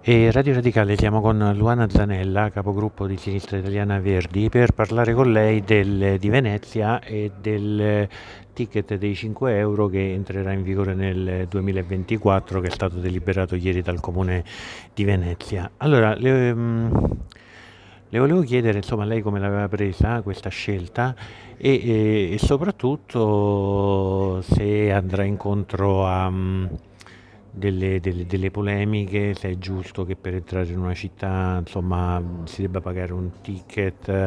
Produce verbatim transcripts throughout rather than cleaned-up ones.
E Radio Radicale siamo con Luana Zanella, capogruppo di Sinistra Italiana Verdi, per parlare con lei del, di Venezia e del ticket dei cinque euro che entrerà in vigore nel duemilaventiquattro, che è stato deliberato ieri dal Comune di Venezia. Allora, le, mm, le volevo chiedere, insomma, lei come l'aveva presa questa scelta e, e- e soprattutto se andrà incontro a mm, delle, delle- delle polemiche, se è giusto che per entrare in una città, insomma, si debba pagare un ticket,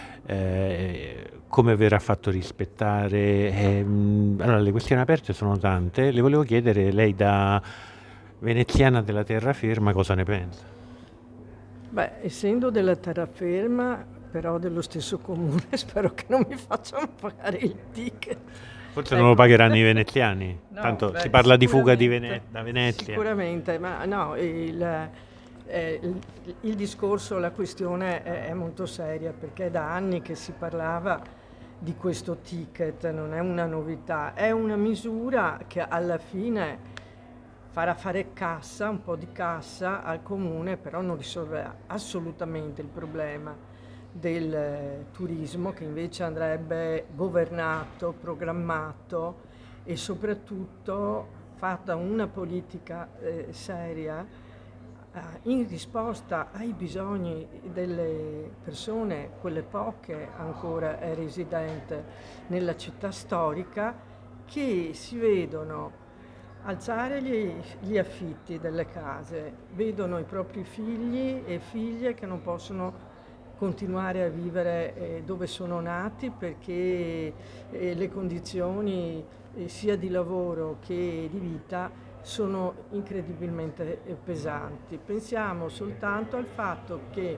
eh, come verrà fatto rispettare. ehm, allora, le questioni aperte sono tante. Le volevo chiedere, lei da veneziana della terraferma, cosa ne pensa? Beh, essendo della terraferma, però dello stesso comune, spero che non mi facciano pagare il ticket. Forse non lo Ecco. pagheranno i veneziani, No, tanto si beh, parla di fuga di Vene- sicuramente, da Venezia. sicuramente, ma no, il, eh, il- il discorso, la questione è, è molto seria perché è da anni che si parlava di questo ticket, non è una novità, è una misura che alla fine farà fare cassa, un po' di cassa al comune, però non risolverà assolutamente il problema del eh, turismo, che invece andrebbe governato, programmato e soprattutto fatta una politica eh, seria eh, in risposta ai bisogni delle persone, quelle poche ancora eh, residente nella città storica, che si vedono alzare gli, gli affitti delle case, vedono i propri figli e figlie che non possono continuare a vivere eh, dove sono nati perché eh, le condizioni eh, sia di lavoro che di vita sono incredibilmente eh, pesanti. Pensiamo soltanto al fatto che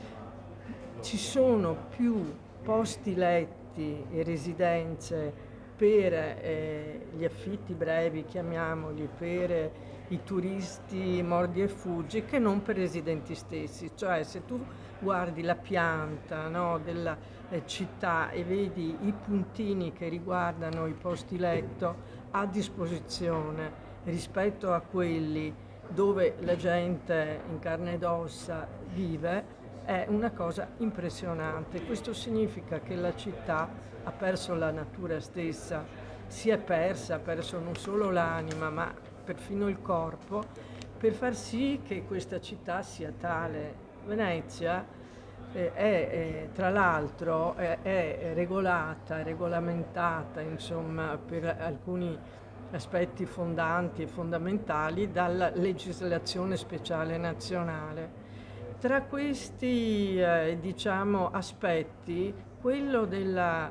ci sono più posti letti e residenze per eh, gli affitti brevi, chiamiamoli, per eh, i turisti mordi e fuggi, che non per i residenti stessi. Cioè, se tu guardi la pianta, no, della eh, città e vedi i puntini che riguardano i posti letto a disposizione rispetto a quelli dove la gente in carne ed ossa vive, è una cosa impressionante. Questo significa che la città ha perso la natura stessa, si è persa, ha perso non solo l'anima, ma perfino il corpo, per far sì che questa città sia tale. Venezia eh, è, eh, tra l'altro, è, è regolata, è regolamentata, insomma, per alcuni aspetti fondanti e fondamentali dalla legislazione speciale nazionale. Tra questi eh, diciamo, aspetti, quello del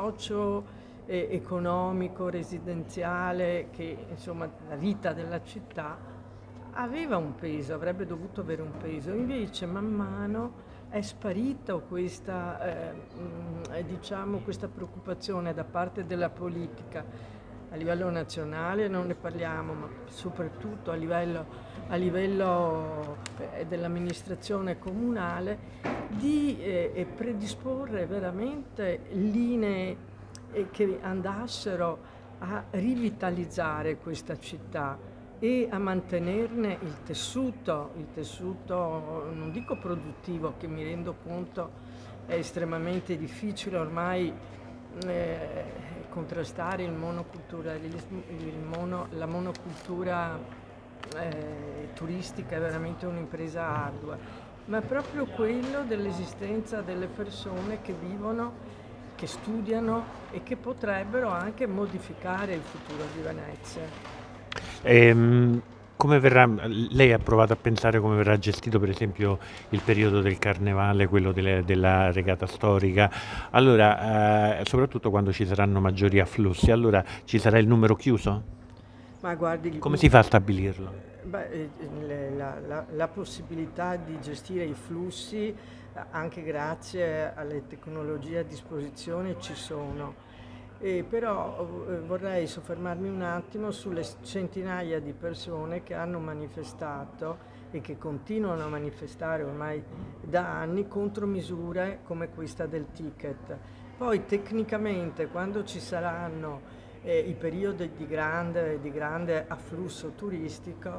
socio-economico, residenziale, che insomma la vita della città aveva un peso, avrebbe dovuto avere un peso, invece man mano è sparita questa, eh, mh, diciamo, questa preoccupazione da parte della politica a livello nazionale, non ne parliamo, ma soprattutto a livello, a livello eh, dell'amministrazione comunale, di eh, predisporre veramente linee eh, che andassero a rivitalizzare questa città e a mantenerne il tessuto, il tessuto non dico produttivo, che mi rendo conto è estremamente difficile ormai eh, contrastare il monoculturalismo, il mono, la monocultura eh, turistica è veramente un'impresa ardua, ma proprio quello dell'esistenza delle persone che vivono, che studiano e che potrebbero anche modificare il futuro di Venezia. Ehm, come verrà, lei ha provato a pensare come verrà gestito per esempio il periodo del carnevale, quello delle- della regata storica? Allora, eh, soprattutto quando ci saranno maggiori afflussi, allora ci sarà il numero chiuso? Ma guardi, Come il- si fa a stabilirlo? beh, eh, le- la, la- la possibilità di gestire i flussi, eh, anche grazie alle tecnologie a disposizione, ci sono. E però eh, vorrei soffermarmi un attimo sulle centinaia di persone che hanno manifestato e che continuano a manifestare ormai da anni contro misure come questa del ticket. Poi tecnicamente, quando ci saranno eh, i periodi di grande, di grande afflusso turistico,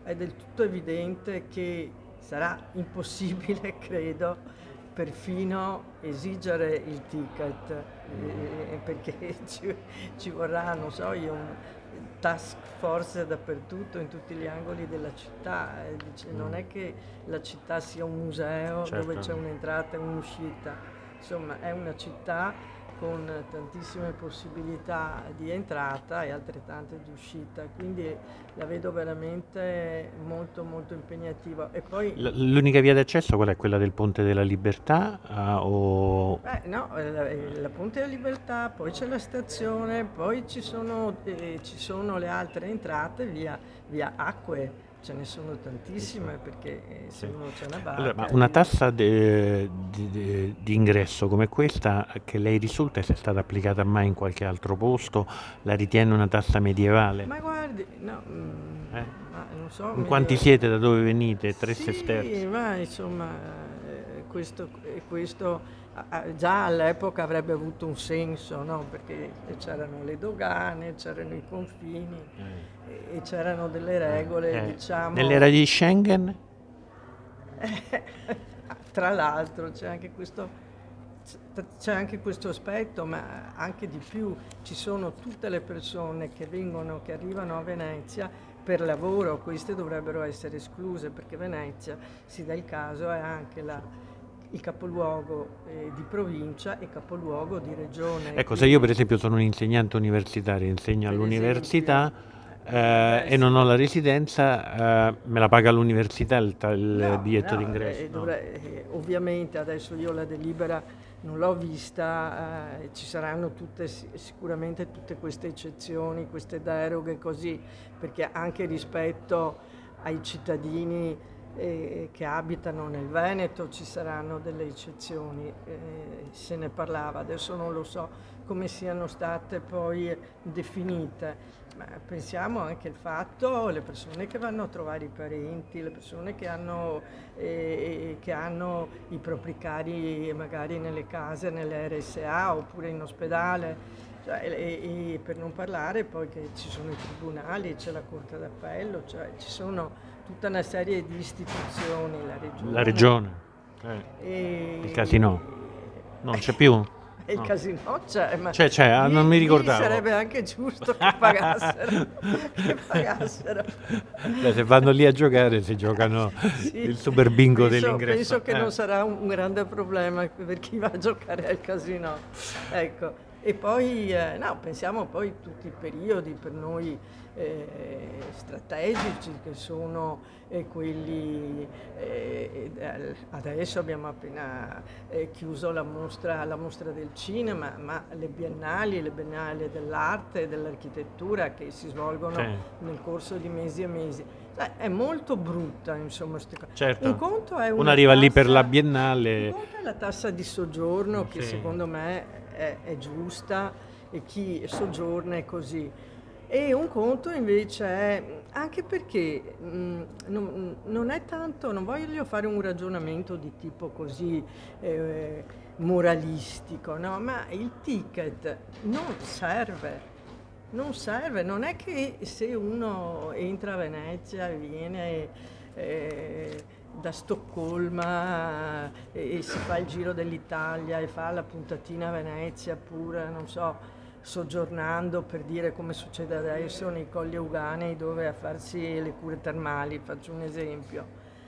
è del tutto evidente che sarà impossibile, credo, perfino esigere il ticket, eh, perché ci, ci vorrà, non so io, un task force dappertutto, in tutti gli angoli della città. Eh, dice, non è che la città sia un museo, certo, dove c'è un'entrata e un'uscita, insomma è una città con tantissime possibilità di entrata e altrettante di uscita, quindi la vedo veramente molto molto impegnativa. E poi l'unica via d'accesso qual è? Quella del Ponte della Libertà? Uh, o... eh, no, la, la Ponte della Libertà, poi c'è la stazione, poi ci sono, eh, ci sono le altre entrate via, via Acque. Ce ne sono tantissime perché eh, se sì. uno c'è una barca... Allora, ma una tassa di ingresso come questa, che lei risulta sia stata applicata mai in qualche altro posto, la ritiene una tassa medievale? Ma guardi, no, mm, eh? ma non so... In medievale. Quanti siete, da dove venite? Tre sì, sesterzi? Sì, ma insomma, eh, questo... questo già all'epoca avrebbe avuto un senso, no? Perché c'erano le dogane, c'erano i confini eh. e c'erano delle regole, eh. diciamo... Nell'era di Schengen? Tra l'altro c'è anche questo, c'è anche questo aspetto, ma anche di più, ci sono tutte le persone che vengono, che arrivano a Venezia per lavoro, queste dovrebbero essere escluse, perché Venezia, si dà il caso, è anche la... il capoluogo eh, di provincia e capoluogo di regione. Ecco, se io per esempio sono un insegnante universitario, insegno all'università eh, e non ho la residenza, eh, me la paga l'università il, il no, biglietto no, d'ingresso? Eh, no? dovrei, eh, ovviamente adesso io la delibera non l'ho vista, eh, ci saranno tutte, sicuramente tutte queste eccezioni, queste deroghe così, perché anche rispetto ai cittadini Eh, che abitano nel Veneto ci saranno delle eccezioni, eh, se ne parlava, adesso non lo so come siano state poi definite, ma pensiamo anche al fatto, le persone che vanno a trovare i parenti, le persone che hanno, eh, che hanno i propri cari magari nelle case, nelle R S A oppure in ospedale, cioè, e, e per non parlare poi che ci sono i tribunali, c'è la Corte d'Appello, cioè ci sono tutta una serie di istituzioni, la regione. La regione, eh. e... il casino, non c'è più? Il no. casino c'è, ma c'è, c'è, lì, non mi ricordavo. Sarebbe anche giusto che pagassero. che pagassero. Beh, se vanno lì a giocare si giocano sì. il super bingo penso, dell'ingresso. Penso che eh. non sarà un, un grande problema per chi va a giocare al casino. Ecco. E poi, eh, no, pensiamo poi a tutti i periodi per noi eh, strategici che sono eh, quelli, eh, adesso abbiamo appena eh, chiuso la mostra, la mostra del cinema, ma le biennali, le biennali dell'arte e dell'architettura che si svolgono sì. nel corso di mesi e mesi. Cioè, è molto brutta, insomma, certo. un conto è una Uno arriva tassa, lì per la biennale. Un conto è la tassa di soggiorno che sì. secondo me è, è giusta e chi soggiorna è così. E un conto invece è, anche perché mh, non, non è tanto, non voglio fare un ragionamento di tipo così eh, moralistico, no? Ma il ticket non serve, non serve, non è che se uno entra a Venezia e viene eh, da Stoccolma e, e si fa il giro dell'Italia e fa la puntatina a Venezia pure, non so, soggiornando, per dire, come succede adesso nei Colli Euganei, dove a farsi le cure termali, faccio un esempio.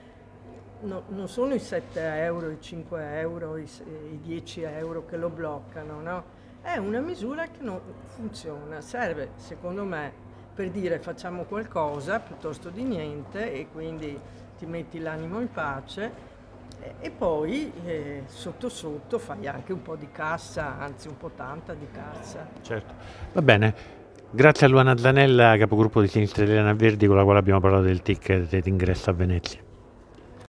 No, non sono i sette euro, i cinque euro, i, i dieci euro che lo bloccano, no? È una misura che non funziona, serve secondo me per dire facciamo qualcosa piuttosto di niente e quindi ti metti l'animo in pace. E poi eh, sotto sotto fai anche un po' di cassa, anzi un po' tanta di cassa. Certo, va bene. Grazie a Luana Zanella, capogruppo di Sinistra Italiana Verdi, con la quale abbiamo parlato del ticket d'ingresso a Venezia.